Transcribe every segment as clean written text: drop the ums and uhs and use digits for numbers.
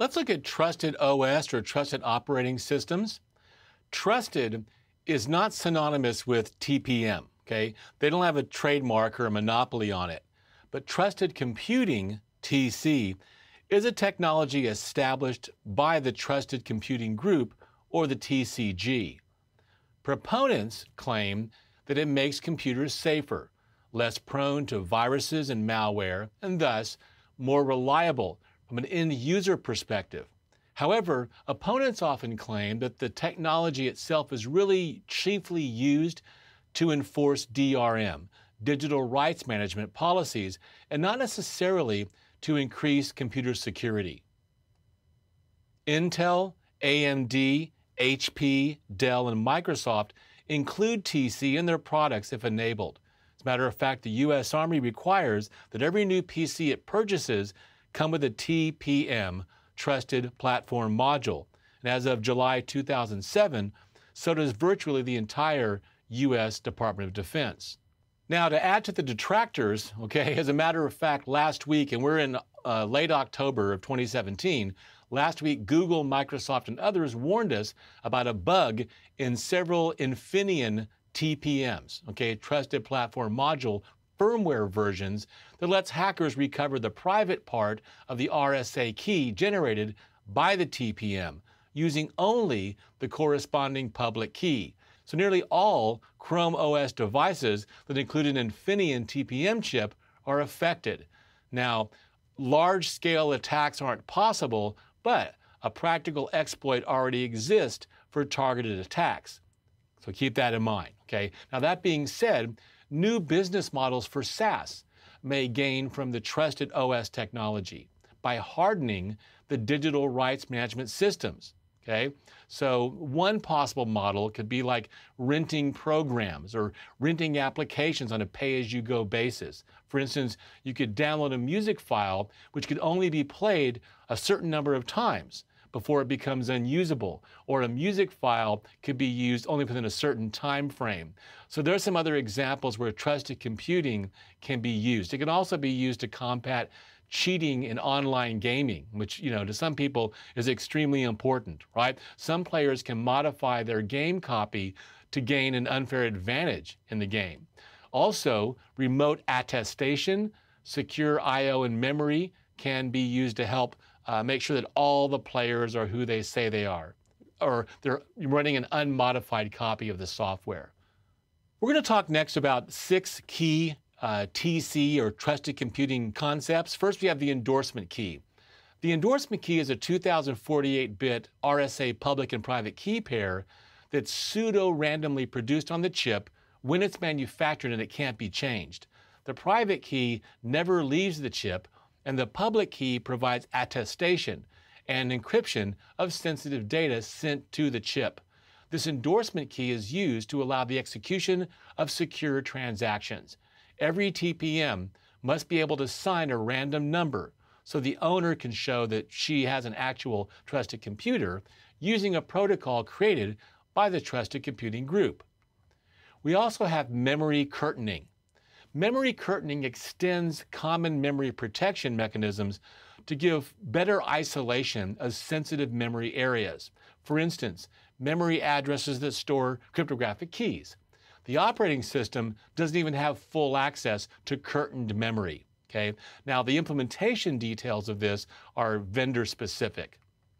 Let's look at trusted OS or trusted operating systems. Trusted is not synonymous with TPM, okay? They don't have a trademark or a monopoly on it. But trusted computing, TC, is a technology established by the Trusted Computing Group, or the TCG. Proponents claim that it makes computers safer, less prone to viruses and malware, and thus more reliable from an end-user perspective. However, opponents often claim that the technology itself is really chiefly used to enforce DRM, digital rights management policies, and not necessarily to increase computer security. Intel, AMD, HP, Dell, and Microsoft include TC in their products if enabled. As a matter of fact, the U.S. Army requires that every new PC it purchases come with a TPM, Trusted Platform Module. And as of July 2007, so does virtually the entire U.S. Department of Defense. Now, to add to the detractors, okay, as a matter of fact, last week, and we're in late October of 2017, last week Google, Microsoft, and others warned us about a bug in several Infineon TPMs, okay, Trusted Platform Module firmware versions that lets hackers recover the private part of the RSA key generated by the TPM using only the corresponding public key. So nearly all Chrome OS devices that include an Infineon TPM chip are affected. Now, large-scale attacks aren't possible, but a practical exploit already exists for targeted attacks. So keep that in mind, okay? Now, that being said, new business models for SaaS may gain from the trusted OS technology by hardening the digital rights management systems, okay? So one possible model could be like renting programs or renting applications on a pay-as-you-go basis. For instance, you could download a music file which could only be played a certain number of times before it becomes unusable, or a music file could be used only within a certain time frame. So there are some other examples where trusted computing can be used. It can also be used to combat cheating in online gaming, which, to some people is extremely important, right? Some players can modify their game copy to gain an unfair advantage in the game. Also, remote attestation, secure I/O and memory can be used to help make sure that all the players are who they say they are, or they're running an unmodified copy of the software. We're going to talk next about 6 key TC or trusted computing concepts. First, we have the endorsement key. The endorsement key is a 2048-bit RSA public and private key pair that's pseudo-randomly produced on the chip when it's manufactured and it can't be changed. The private key never leaves the chip, and the public key provides attestation and encryption of sensitive data sent to the chip. This endorsement key is used to allow the execution of secure transactions. Every TPM must be able to sign a random number so the owner can show that she has an actual trusted computer using a protocol created by the Trusted Computing Group. We also have memory curtaining. Memory curtaining extends common memory protection mechanisms to give better isolation of sensitive memory areas. For instance, memory addresses that store cryptographic keys. The operating system doesn't even have full access to curtained memory, okay? Now, the implementation details of this are vendor specific.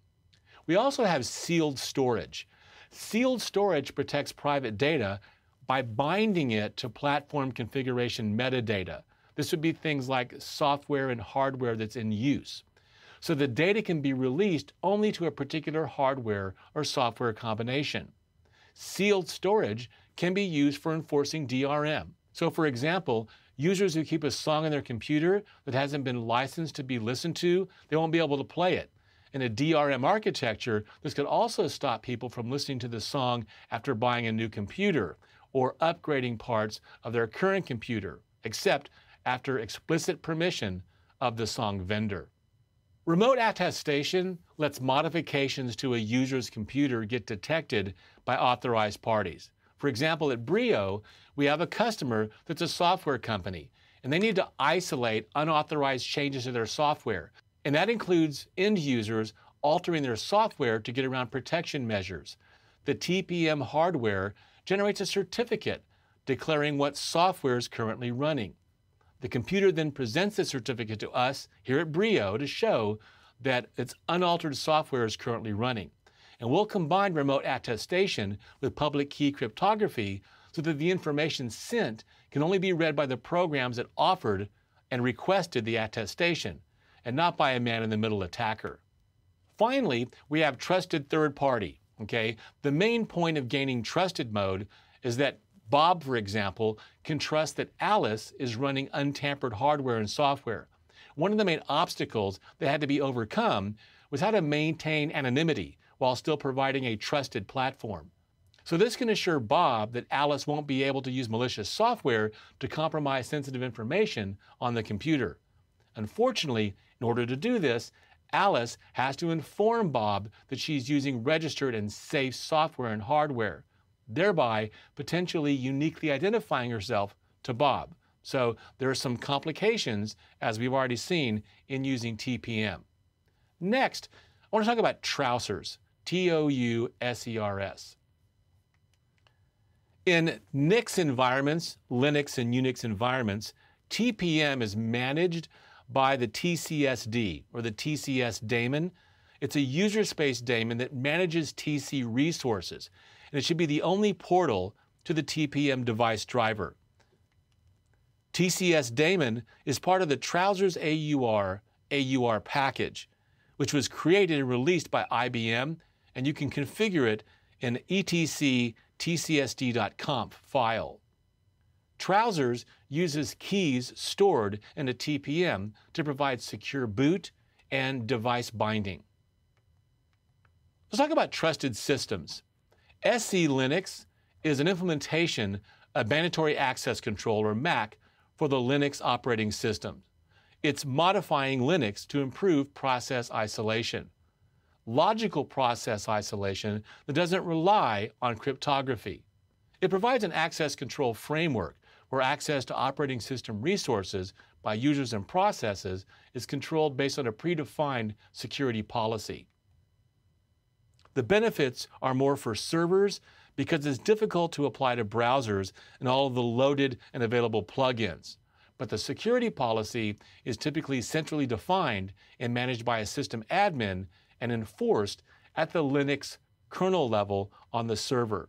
We also have sealed storage. Sealed storage protects private data by binding it to platform configuration metadata. This would be things like software and hardware that's in use. So the data can be released only to a particular hardware or software combination. Sealed storage can be used for enforcing DRM. So for example, users who keep a song on their computer that hasn't been licensed to be listened to, they won't be able to play it. In a DRM architecture, this could also stop people from listening to the song after buying a new computer or upgrading parts of their current computer, except after explicit permission of the song vendor. Remote attestation lets modifications to a user's computer get detected by authorized parties. For example, at Brio, we have a customer that's a software company, and they need to isolate unauthorized changes to their software. And that includes end users altering their software to get around protection measures. The TPM hardware generates a certificate declaring what software is currently running. The computer then presents the certificate to us here at Brio to show that its unaltered software is currently running. And we'll combine remote attestation with public key cryptography so that the information sent can only be read by the programs that offered and requested the attestation, and not by a man-in-the-middle attacker. Finally, we have trusted third party. Okay? The main point of gaining trusted mode is that Bob, for example, can trust that Alice is running untampered hardware and software. One of the main obstacles that had to be overcome was how to maintain anonymity while still providing a trusted platform. So this can assure Bob that Alice won't be able to use malicious software to compromise sensitive information on the computer. Unfortunately, in order to do this, Alice has to inform Bob that she's using registered and safe software and hardware, thereby potentially uniquely identifying herself to Bob. So there are some complications, as we've already seen, in using TPM. Next, I want to talk about Trousers, T-O-U-S-E-R-S. In NIX environments, Linux and Unix environments, TPM is managed by the TCS-D, or the TCS daemon. It's a user space daemon that manages TC resources, and it should be the only portal to the TPM device driver. TCS daemon is part of the Trousers AUR package, which was created and released by IBM, and you can configure it in etc tcsd.conf file. Trousers uses keys stored in a TPM to provide secure boot and device binding. Let's talk about trusted systems. SC Linux is an implementation of Mandatory Access Control, or MAC, for the Linux operating system. It's modifying Linux to improve process isolation. Logical process isolation that doesn't rely on cryptography. It provides an access control framework where access to operating system resources by users and processes is controlled based on a predefined security policy. The benefits are more for servers because it's difficult to apply to browsers and all of the loaded and available plugins. But the security policy is typically centrally defined and managed by a system admin and enforced at the Linux kernel level on the server.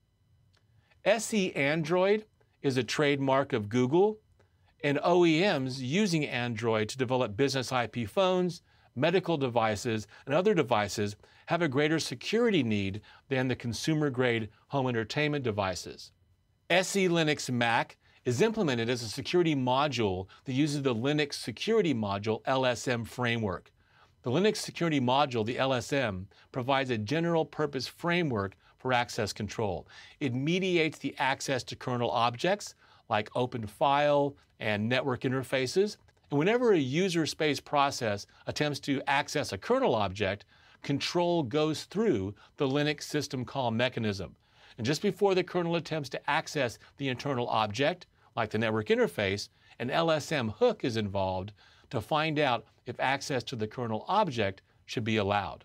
SE Android is a trademark of Google, and OEMs using Android to develop business IP phones, medical devices, and other devices have a greater security need than the consumer-grade home entertainment devices. SE Linux Mac is implemented as a security module that uses the Linux Security Module LSM framework. The Linux Security Module, the LSM, provides a general-purpose framework for access control. It mediates the access to kernel objects like open file and network interfaces. And whenever a user space process attempts to access a kernel object, control goes through the Linux system call mechanism. And just before the kernel attempts to access the internal object, like the network interface, an LSM hook is involved to find out if access to the kernel object should be allowed.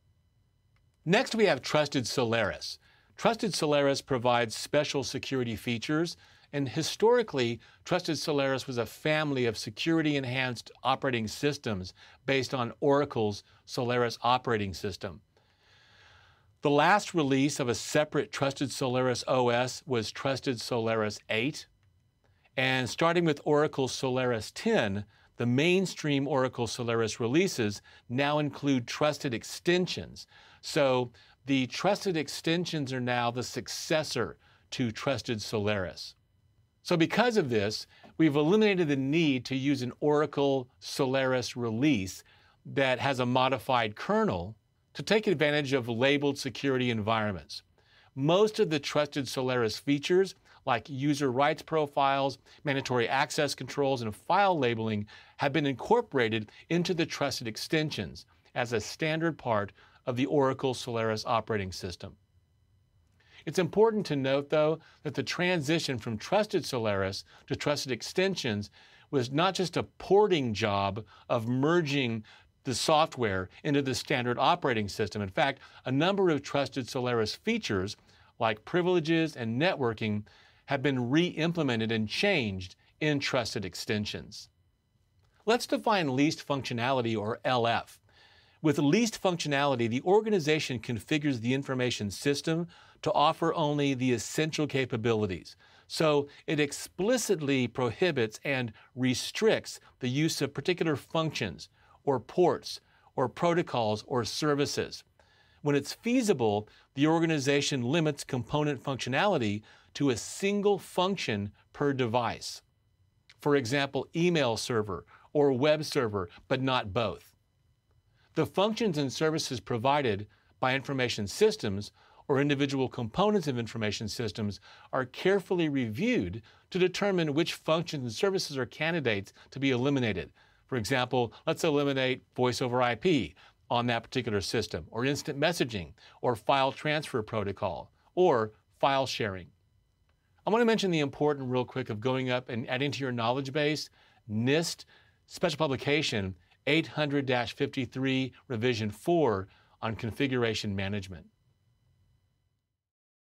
Next, we have Trusted Solaris. Trusted Solaris provides special security features, and historically, Trusted Solaris was a family of security-enhanced operating systems based on Oracle's Solaris operating system. The last release of a separate Trusted Solaris OS was Trusted Solaris 8, and starting with Oracle Solaris 10, the mainstream Oracle Solaris releases now include trusted extensions. So the trusted extensions are now the successor to Trusted Solaris. So because of this, we've eliminated the need to use an Oracle Solaris release that has a modified kernel to take advantage of labeled security environments. Most of the Trusted Solaris features, like user rights profiles, mandatory access controls, and file labeling, have been incorporated into the trusted extensions as a standard part of the Oracle Solaris operating system. It's important to note, though, that the transition from Trusted Solaris to trusted extensions was not just a porting job of merging the software into the standard operating system. In fact, a number of trusted Solaris features, like privileges and networking, have been re-implemented and changed in trusted extensions. Let's define least functionality, or LF. With least functionality, the organization configures the information system to offer only the essential capabilities. So it explicitly prohibits and restricts the use of particular functions, or ports, or protocols, or services. When it's feasible, the organization limits component functionality to a single function per device. For example, email server or web server, but not both. The functions and services provided by information systems or individual components of information systems are carefully reviewed to determine which functions and services are candidates to be eliminated. For example, let's eliminate voice over IP on that particular system, or instant messaging, or file transfer protocol, or file sharing. I want to mention the important real quick of going up and adding to your knowledge base NIST Special Publication 800-53 Revision 4 on configuration management.